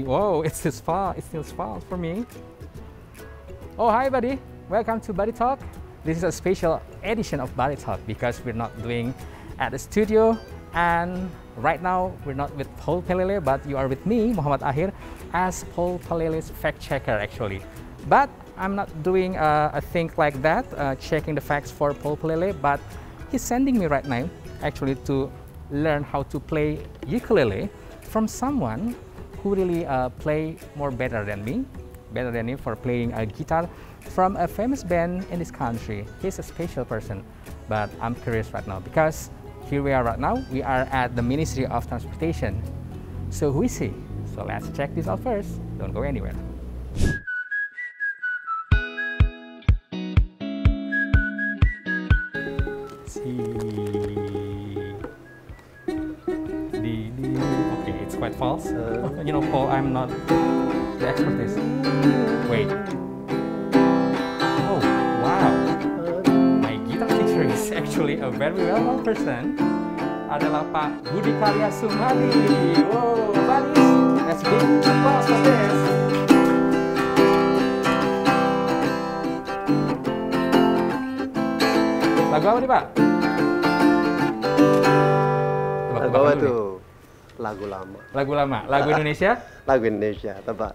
Whoa, it's still small. It's still small for me. Oh, hi, buddy. Welcome to Buddy Talk. This is a special edition of Buddy Talk because we're not doing at the studio, and right now we're not with Paul Pelele, but you are with me, Muhammad Akhir, as Paul Pelele's fact checker actually. But I'm not doing a thing like that, checking the facts for Paul Pelele, but he's sending me right now actually to learn how to play ukulele from someone who really play more better than me for playing a guitar from a famous band in this country. He's a special person, but I'm curious right now because here we are right now. We are at the Ministry of Transportation. So who is he? So let's check this out first. Don't go anywhere. Okay, it's quite false. You know, Paul, I'm not the expertise. Wait. Oh, wow. My guitar teacher is actually a very well-known person. Adalah Pak Budi Karya Sumadi. Wow, buddies. Let's big applause for this. Lagu apa nih, Pak? Lagu apa tuh? Lagu lama. Lagu lama. Lagu Indonesia? Lagu Indonesia, tebak.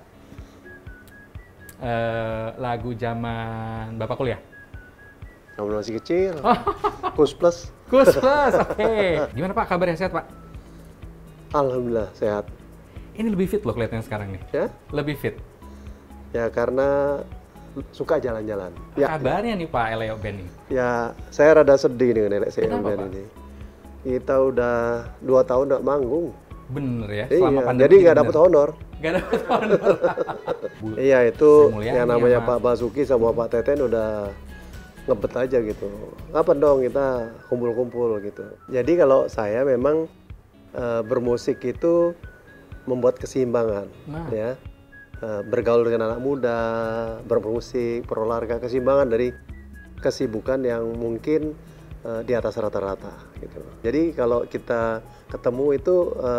Lagu zaman Bapak kuliah? Kamu masih kecil. Kus plus. Kus plus, oke. Gimana Pak, kabarnya sehat Pak? Alhamdulillah, sehat. Ini lebih fit loh kelihatannya sekarang nih. Ya? Lebih fit. Ya, karena suka jalan-jalan. Ya, kabarnya nih Pak Eleo Band ini? Ya, saya rada sedih dengan Eleo Band ini. Kita udah 2 tahun nggak manggung. Bener ya? Selama pandemi. Jadi nggak dapat honor. Nggak dapat honor. Iya, itu yang namanya Pak Basuki sama Pak Teten udah ngebet aja gitu. Kapan dong kita kumpul-kumpul gitu. Jadi kalau saya memang bermusik itu membuat keseimbangan, ya. Bergaul dengan anak muda, bermusik, berolahraga, keseimbangan dari kesibukan yang mungkin di atas rata-rata gitu. Jadi kalau kita ketemu itu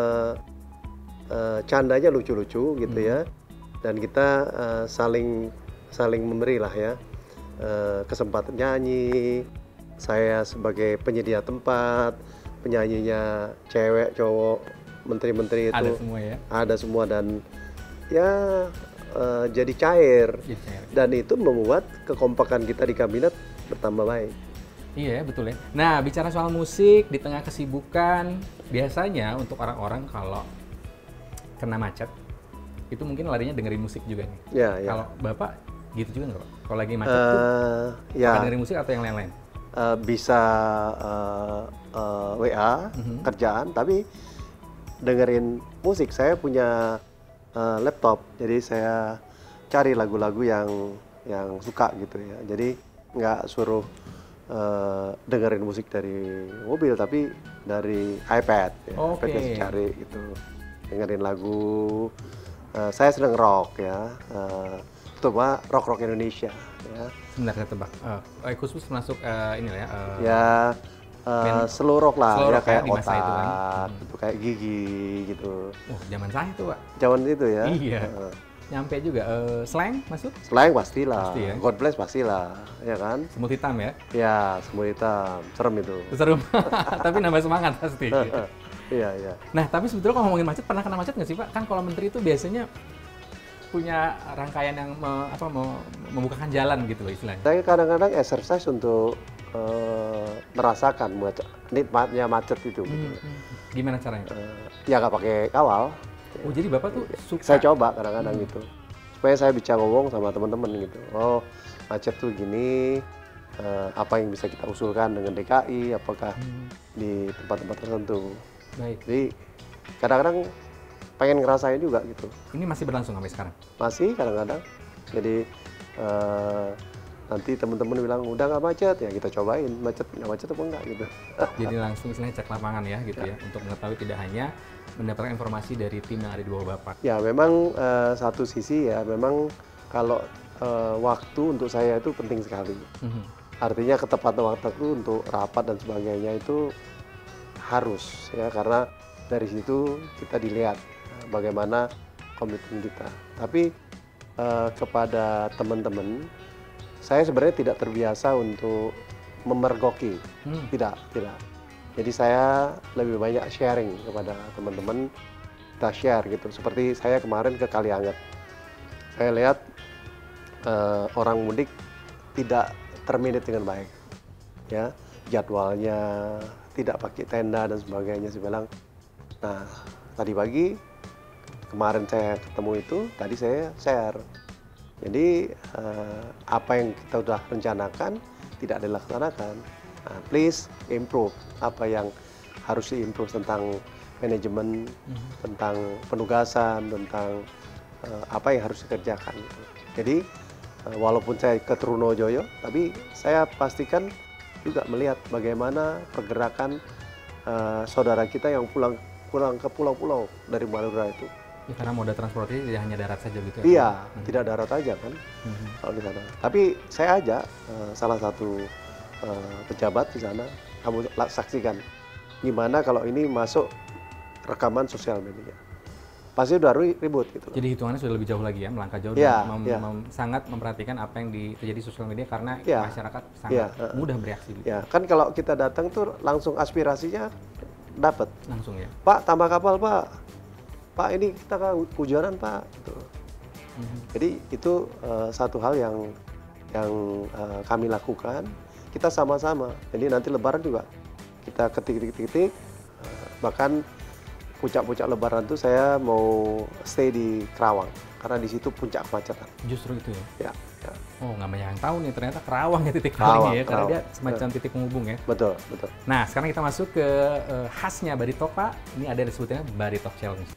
candanya lucu-lucu gitu ya, dan kita saling memberi lah ya kesempatan nyanyi. Saya sebagai penyedia tempat, penyanyinya cewek, cowok, menteri-menteri itu ada semua ya? Ada semua, dan ya jadi cair. Dan itu membuat kekompakan kita di kabinet bertambah baik. Iya, betul ya. Nah, bicara soal musik di tengah kesibukan, biasanya untuk orang-orang kalau kena macet, itu mungkin larinya dengerin musik juga nih. Ya, ya. Kalau Bapak gitu juga nggak Pak? Kalau lagi macet tuh, ya. dengerin musik atau yang lain-lain? Bisa WA, kerjaan, tapi dengerin musik. Saya punya laptop, jadi saya cari lagu-lagu yang suka gitu ya. Jadi nggak suruh dengerin musik dari mobil, tapi dari iPad ya. iPad bisa cari gitu, dengerin lagu. Saya seneng rock ya, terutama rock Indonesia ya. Sebentar saya tebak, khusus masuk ini lah ya. Slow rock lah, slow ya rock kayak ya, Otak kan. gitu, kayak Gigi gitu. Oh, zaman saya tuh Pak. Zaman itu ya. Iya. Nyampe juga, slang masuk? Slang pastilah, pasti ya? God bless pastilah, ya kan? Semut hitam ya? Ya, semut hitam, serem itu. Serem, tapi nambah semangat pasti. Iya, iya. Nah, tapi sebetulnya kalau ngomongin macet, pernah kena macet nggak sih Pak? Kan kalau menteri itu biasanya punya rangkaian yang membukakan jalan gitu loh istilahnya. Saya kadang-kadang exercise untuk merasakan nikmatnya macet itu. Gitu. Gimana caranya? Ya nggak pakai kawal. Oh, jadi Bapak tuh suka? Saya coba kadang-kadang gitu, supaya saya bisa ngomong sama teman-teman gitu. Oh, macet tuh gini, apa yang bisa kita usulkan dengan DKI, apakah di tempat-tempat tertentu. Baik. Jadi kadang-kadang pengen ngerasain juga gitu. Ini masih berlangsung sampai sekarang? Masih kadang-kadang. Jadi nanti teman-teman bilang udah nggak macet, ya kita cobain nggak macet apa enggak gitu. Jadi langsung istilahnya cek lapangan ya gitu ya, untuk mengetahui tidak hanya mendapatkan informasi dari tim yang ada di bawah Bapak. Ya memang satu sisi ya memang kalau waktu untuk saya itu penting sekali. Artinya ketepatan waktu untuk rapat dan sebagainya itu harus ya, karena dari situ kita dilihat bagaimana komitmen kita. Tapi kepada teman-teman, saya sebenarnya tidak terbiasa untuk memergoki, tidak. Jadi saya lebih banyak sharing kepada teman-teman, kita share gitu. Seperti saya kemarin ke Kalianget, saya lihat orang mudik tidak termanage dengan baik, ya jadwalnya tidak pakai tenda dan sebagainya. Saya bilang, nah tadi pagi kemarin saya ketemu itu, tadi saya share. Jadi apa yang kita sudah rencanakan tidak dilaksanakan. Nah, please improve apa yang harus diimprove tentang manajemen, tentang penugasan, tentang apa yang harus dikerjakan. Gitu. Jadi walaupun saya ke Trunojoyo, tapi saya pastikan juga melihat bagaimana pergerakan saudara kita yang pulang ke pulau-pulau dari Madura itu. Ya, karena moda transportasi tidak hanya darat saja gitu ya? Iya, tidak darat aja kan kalau di sana. Tapi saya ajak salah satu pejabat di sana, kamu saksikan gimana kalau ini masuk rekaman sosial media. Pasti udah ribut gitu. Jadi hitungannya sudah lebih jauh lagi ya, melangkah jauh ya, dan sangat memperhatikan apa yang terjadi di sosial media karena masyarakat sangat mudah bereaksi. Gitu. Ya, kan kalau kita datang tuh langsung aspirasinya dapat. Langsung ya. Pak, tambah kapal Pak. Pak, ini kita kehujanan Pak. Gitu. Jadi itu satu hal yang kami lakukan. Kita sama-sama. Jadi nanti Lebaran juga kita ketik-ketik. Bahkan puncak-puncak Lebaran itu saya mau stay di Kerawang karena di situ puncak kemacetan. Justru itu ya? Ya. Oh, nggak banyak yang tahu nih ternyata Kerawang ya titik palingnya ya, karena dia semacam titik penghubung ya. Betul. Nah, sekarang kita masuk ke khasnya Baritok Pak. Ini ada disebutnya Baritok Challenge.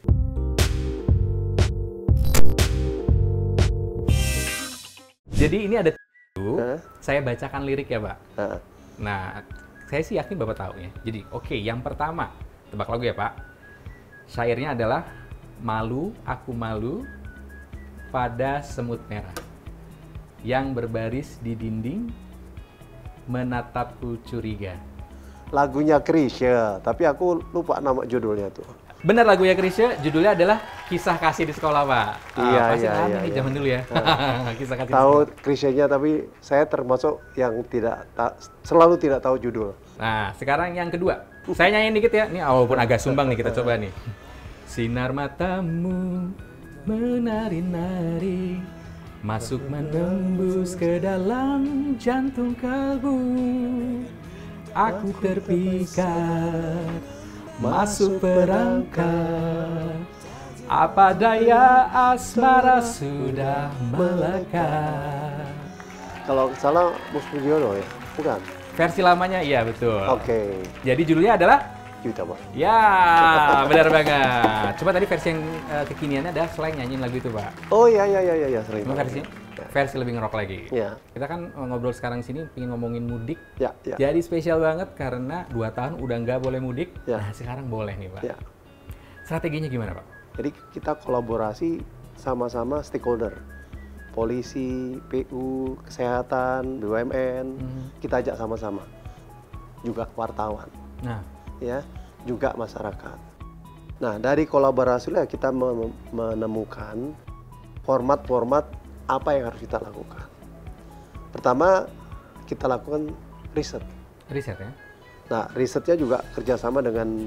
Jadi ini ada saya bacakan lirik ya Pak. Nah, saya sih yakin Bapak tahu ya. Jadi oke, yang pertama, tebak lagu ya Pak. Syairnya adalah malu, aku malu pada semut merah yang berbaris di dinding menatapku curiga. Lagunya Chrisye, tapi aku lupa nama judulnya tuh. Benar lagunya Chrisye, judulnya adalah Kisah Kasih di Sekolah Pak. Pasti nih zaman dulu ya. Kisah Kasih. Tahu Chrisye-nya, tapi saya termasuk yang selalu tidak tahu judul. Nah, sekarang yang kedua. Saya nyanyiin dikit ya. Ini walaupun agak sumbang nih, kita coba nih. Sinar matamu menari-nari, masuk menembus ke dalam jantung kalbu. Aku terpikat, masuk perangkap. Apa daya asmara sudah melekat. Kalau salah Mus Pujiono ya? Bukan? Versi lamanya, iya betul. Oke. Jadi judulnya adalah? Juta Pak. Ya, benar banget. Coba tadi versi yang kekiniannya ada selain nyanyiin lagu itu Pak. Oh iya, sering. Cuma versi lebih ngerok lagi. Ya. Kita kan ngobrol sekarang sini pengen ngomongin mudik. Ya. Jadi spesial banget karena 2 tahun udah nggak boleh mudik. Ya. Nah sekarang boleh nih Pak. Ya. Strateginya gimana Pak? Jadi kita kolaborasi sama-sama stakeholder. Polisi, PU, kesehatan, BUMN, kita ajak sama-sama. Juga wartawan. Nah. Ya, juga masyarakat. Nah, dari kolaborasi lah kita menemukan format-format apa yang harus kita lakukan. Pertama, kita lakukan riset. Riset ya? Nah, risetnya juga kerjasama dengan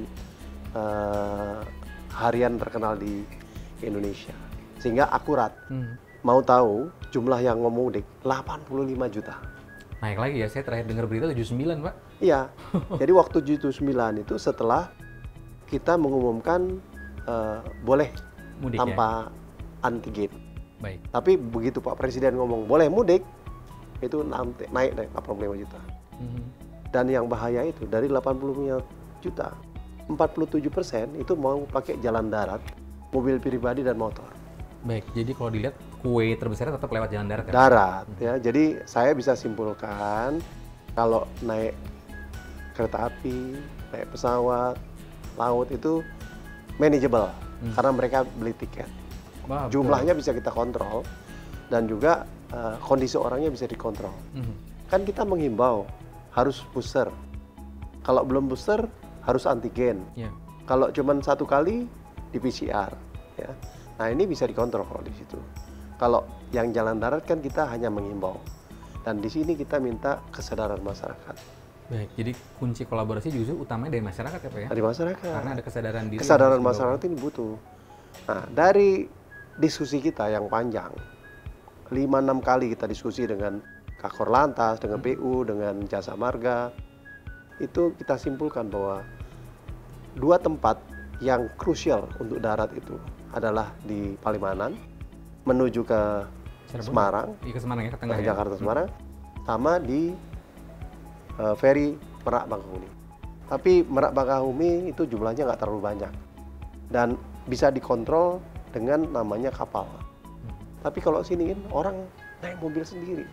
harian terkenal di Indonesia. Sehingga akurat. Mau tahu jumlah yang mudik 85 juta. Naik lagi ya, saya terakhir dengar berita 79 Pak. Iya, jadi waktu 79 itu setelah kita mengumumkan boleh mudik tanpa antigen. Baik. Tapi begitu Pak Presiden ngomong boleh mudik, itu naik 85 juta. Dan yang bahaya itu dari 85 juta, 47% itu mau pakai jalan darat, mobil pribadi dan motor. Baik, jadi kalau dilihat kue terbesarnya tetap lewat jalan darat ya? Darat, ya. Jadi saya bisa simpulkan kalau naik kereta api, naik pesawat, laut itu manageable karena mereka beli tiket. Wah, jumlahnya bisa kita kontrol dan juga kondisi orangnya bisa dikontrol. Kan kita menghimbau harus booster. Kalau belum booster harus antigen. Kalau cuma 1 kali di PCR. Ya. Nah ini bisa dikontrol kalau di situ. Kalau yang jalan darat kan kita hanya mengimbau, dan di sini kita minta kesadaran masyarakat. Baik, jadi kunci kolaborasi justru utamanya dari masyarakat ya Pak ya? Dari masyarakat. Karena ada kesadaran diri. Kesadaran masyarakat ini butuh. Nah dari diskusi kita yang panjang, 5-6 kali kita diskusi dengan Kakor Lantas, dengan PU, dengan Jasa Marga, itu kita simpulkan bahwa 2 tempat yang krusial untuk darat itu adalah di Palimanan, menuju ke Semarang, ke Semarang ya, ke tengah ya? Jakarta Semarang, sama di ferry Merak Bakahuni. Tapi Merak Bakahuni itu jumlahnya nggak terlalu banyak dan bisa dikontrol dengan namanya kapal. Tapi kalau sini kan orang naik mobil sendiri,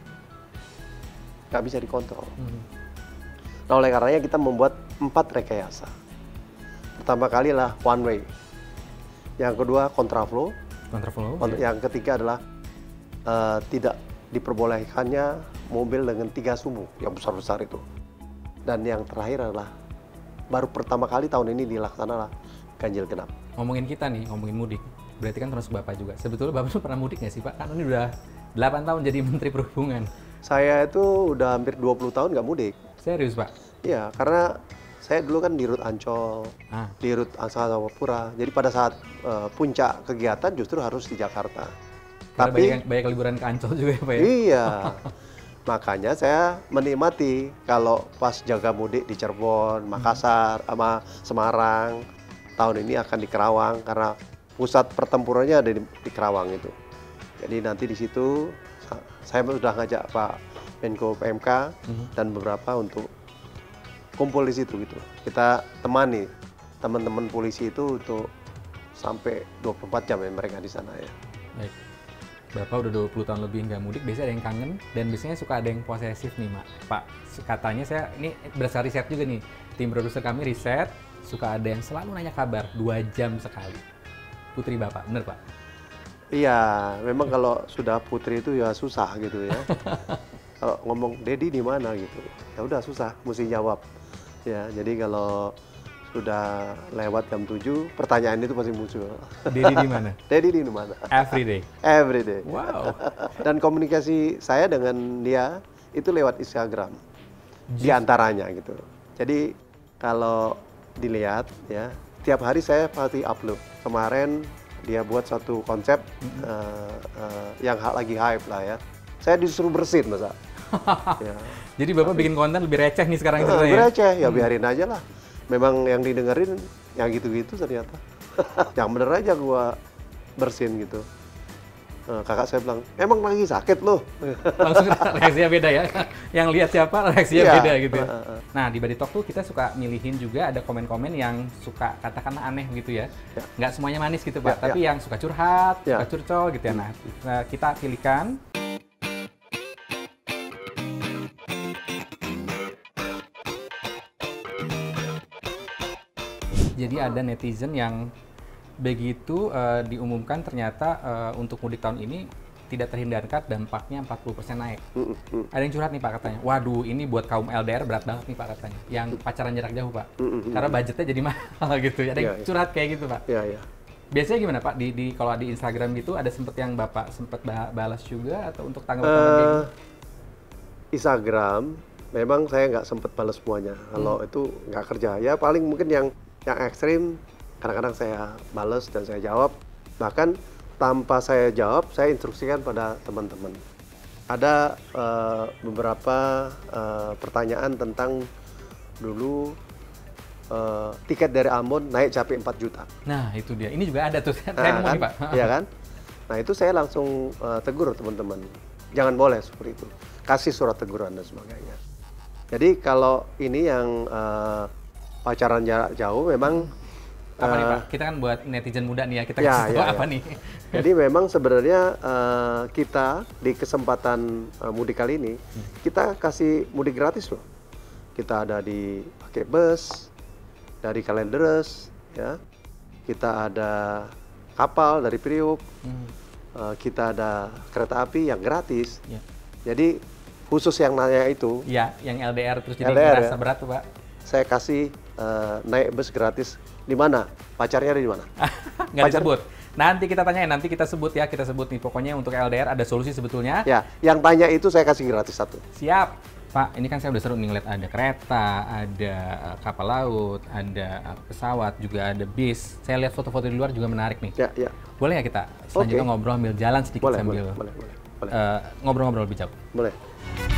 nggak bisa dikontrol. Nah oleh karenanya kita membuat 4 rekayasa. Pertama kali lah one way, yang kedua kontraflow, yang ketiga adalah tidak diperbolehkannya mobil dengan 3 sumbu yang besar-besar itu. Dan yang terakhir adalah baru pertama kali tahun ini dilaksanakan ganjil genap. Ngomongin kita nih, ngomongin mudik, berarti kan terus Bapak juga. Sebetulnya Bapak tuh pernah mudik nggak sih Pak? Kan ini udah 8 tahun jadi Menteri Perhubungan. Saya itu udah hampir 20 tahun nggak mudik. Serius Pak? Iya, karena saya dulu kan di Rut Ancol, di Rut Angkasa Jadi pada saat puncak kegiatan justru harus di Jakarta. Karena tapi banyak liburan ke Ancol juga ya Pak ya? Iya, makanya saya menikmati kalau pas jaga mudik di Cirebon, Makassar, sama Semarang. Tahun ini akan di Kerawang karena pusat pertempurannya ada di Kerawang itu. Jadi nanti di situ saya sudah ngajak Pak Menko PMK dan beberapa untuk kumpul di situ gitu. Kita temani teman-teman polisi itu untuk sampai 24 jam ya mereka di sana ya. Baik. Bapak udah 20 tahun lebih nggak mudik, biasanya ada yang kangen dan biasanya suka ada yang posesif nih Pak. Katanya saya, ini berdasarkan riset juga nih, tim produser kami riset, suka ada yang selalu nanya kabar 2 jam sekali. Putri Bapak, bener Pak? Iya, memang kalau sudah putri itu ya susah gitu ya. Kalau ngomong Dedi di mana gitu, ya udah susah, mesti jawab. Ya, jadi kalau sudah lewat jam 7, pertanyaan itu pasti muncul. Dedi di mana? Dedi di mana? Every day. Every day. Wow. Dan komunikasi saya dengan dia itu lewat Instagram. Di antaranya gitu. Jadi kalau dilihat ya, tiap hari saya pasti upload. Kemarin dia buat satu konsep yang lagi hype lah ya. Saya disuruh bersin masa. Ya. Jadi Bapak bikin konten lebih receh nih sekarang itu lebih receh, ya biarin aja lah. Memang yang didengerin yang gitu-gitu ternyata. Yang bener aja gua bersin gitu. Kakak saya bilang, emang lagi sakit loh. Langsung reaksinya beda ya. Yang lihat siapa reaksinya beda gitu ya. Nah di Body Talk tuh kita suka milihin juga ada komen-komen yang suka katakanlah aneh gitu ya. Nggak semuanya manis gitu Pak, tapi yang suka curhat, suka curcol gitu ya. Nah kita pilihkan. Jadi ada netizen yang begitu diumumkan ternyata untuk mudik tahun ini tidak terhindarkan dampaknya 40% naik. Ada yang curhat nih Pak katanya, waduh ini buat kaum LDR berat banget nih Pak katanya, yang pacaran jarak jauh Pak, karena budgetnya jadi mahal gitu. Ada yang curhat kayak gitu Pak. Biasanya gimana Pak, kalau di Instagram gitu ada sempet yang Bapak sempet balas juga atau untuk tanggapan kayak gitu? Instagram memang saya nggak sempet balas semuanya, kalau itu nggak kerja. Ya paling mungkin yang ekstrim kadang-kadang saya balas dan saya jawab, bahkan tanpa saya jawab saya instruksikan pada teman-teman. Ada beberapa pertanyaan tentang dulu tiket dari Ambon naik capai 4 juta. Nah itu dia, ini juga ada tuh, saya nemu nih Pak. Iya kan? Nah itu saya langsung tegur teman-teman, jangan boleh seperti itu, kasih surat teguran dan sebagainya. Jadi kalau ini yang pacaran jarak jauh memang apa nih Pak? Kita kan buat netizen muda nih ya, kita kasih tahu apa nih? Jadi memang sebenarnya kita di kesempatan mudik kali ini kita kasih mudik gratis loh. Kita ada di pakai bus dari Kalenderes, ya. Kita ada kapal dari Priuk, kita ada kereta api yang gratis. Jadi khusus yang nanya itu, ya, yang LDR terus jadi ngerasa berat tuh Pak. Saya kasih naik bus gratis Di mana? Pacarnya ada di mana? Nggak disebut. Nanti kita tanyain, nanti kita sebut ya, kita sebut nih. Pokoknya untuk LDR ada solusi sebetulnya. Ya, yang tanya itu saya kasih gratis 1. Siap. Pak, ini kan saya udah seru nih ngeliat ada kereta, ada kapal laut, ada pesawat, juga ada bis. Saya lihat foto-foto di luar juga menarik nih. Ya. Boleh ya kita selanjutnya ngobrol sambil jalan sedikit boleh, sambil boleh. ngobrol-ngobrol lebih jauh? Boleh.